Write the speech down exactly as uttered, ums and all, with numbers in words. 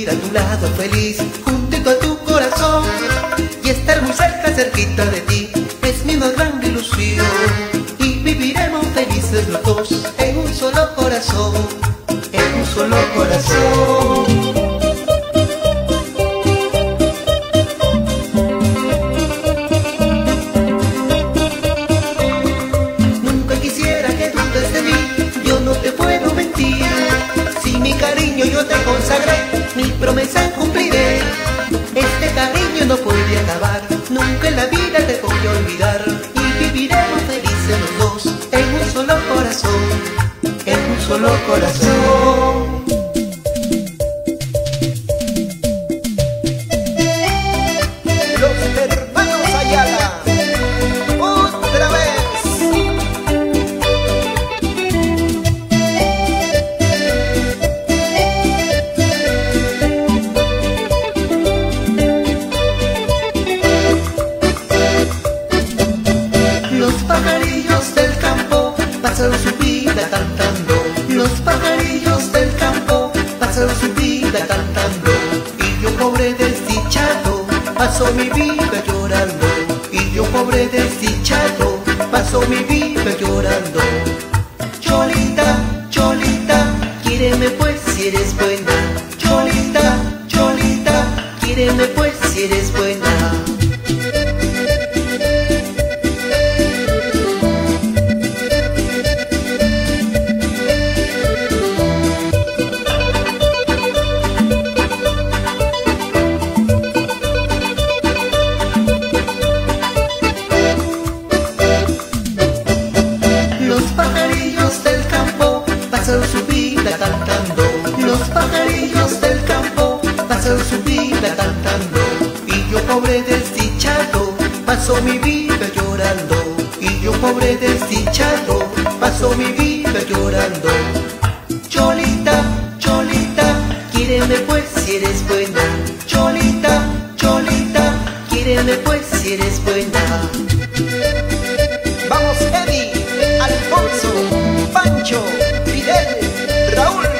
vivir a tu lado feliz, juntito a tu corazón, y estar muy cerca, cerquita de ti, es mi más grande ilusión. Y viviremos felices los dos, en un solo corazón, en un solo corazón. Yo te consagré, mi promesa cumpliré. Este cariño no puede acabar, nunca en la vida te voy a olvidar. Y viviremos felices los dos, en un solo corazón, en un solo corazón. Los hermanos Ayala, otra vez. Pasan su vida cantando, los pajarillos del campo pasan su vida cantando, y yo pobre desdichado paso mi vida llorando, y yo pobre desdichado paso mi vida llorando. Cholita, Cholita, quíreme pues si eres buena. Cholita, Cholita, quíreme pues si eres buena. Pasan su vida cantando, los pajarillos del campo pasan su vida cantando, y yo pobre desdichado paso mi vida llorando, y yo pobre desdichado paso mi vida llorando. Cholita, Cholita, quíreme pues si eres buena. Cholita, Cholita, quíreme pues si eres buena. Vamos Eddie, Alfonso, Pancho, Fidel, Raúl.